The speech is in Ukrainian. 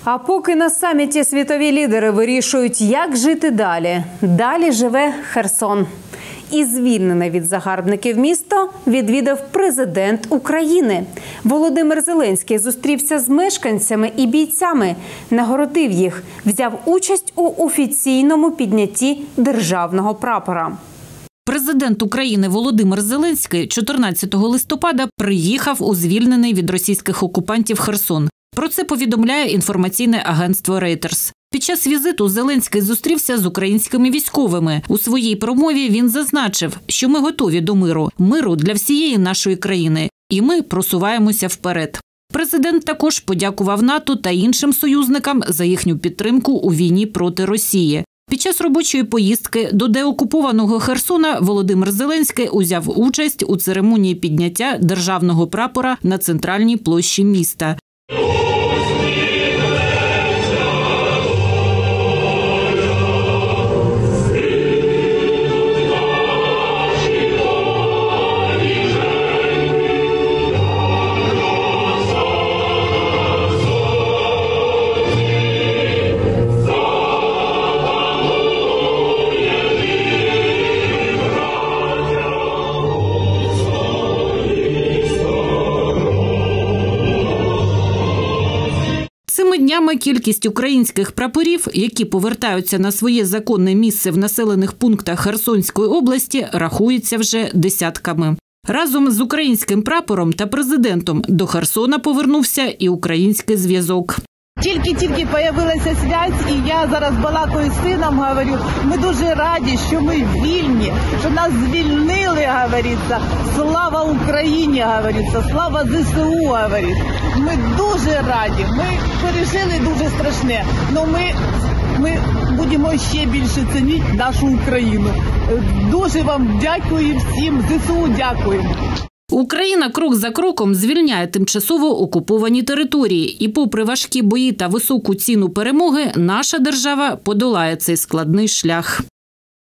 А поки на саміті світові лідери вирішують, як жити далі, далі живе Херсон. І звільнене від загарбників місто відвідав президент України. Володимир Зеленський зустрівся з мешканцями і бійцями, нагородив їх, взяв участь у офіційному піднятті державного прапора. Президент України Володимир Зеленський 14 листопада приїхав у звільнений від російських окупантів Херсон. Про це повідомляє інформаційне агентство Reuters. Під час візиту Зеленський зустрівся з українськими військовими. У своїй промові він зазначив, що ми готові до миру для всієї нашої країни, і ми просуваємося вперед. Президент також подякував НАТО та іншим союзникам за їхню підтримку у війні проти Росії. Під час робочої поїздки до деокупованого Херсона Володимир Зеленський узяв участь у церемонії підняття державного прапора на центральній площі міста. Цими днями кількість українських прапорів, які повертаються на своє законне місце в населених пунктах Херсонської області, рахується вже десятками. Разом з українським прапором та президентом до Херсона повернувся і український зв'язок. Тільки появилася зв'язь, і я зараз балакаю з сином, говорю, ми дуже раді, що ми вільні, що нас звільнили, говориться, слава Україні, говориться, слава ЗСУ, говориться. Ми дуже раді, ми пережили дуже страшне, але ми будемо ще більше цінити нашу Україну. Дуже вам дякую всім, ЗСУ дякуємо. Україна крок за кроком звільняє тимчасово окуповані території. І попри важкі бої та високу ціну перемоги, наша держава подолає цей складний шлях.